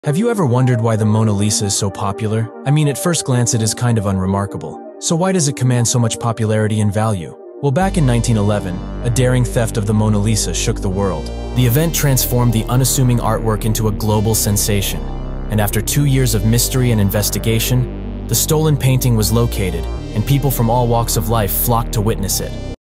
Have you ever wondered why the Mona Lisa is so popular? I mean, at first glance it is kind of unremarkable. So why does it command so much popularity and value? Well, back in 1911, a daring theft of the Mona Lisa shook the world. The event transformed the unassuming artwork into a global sensation. And after 2 years of mystery and investigation, the stolen painting was located, and people from all walks of life flocked to witness it.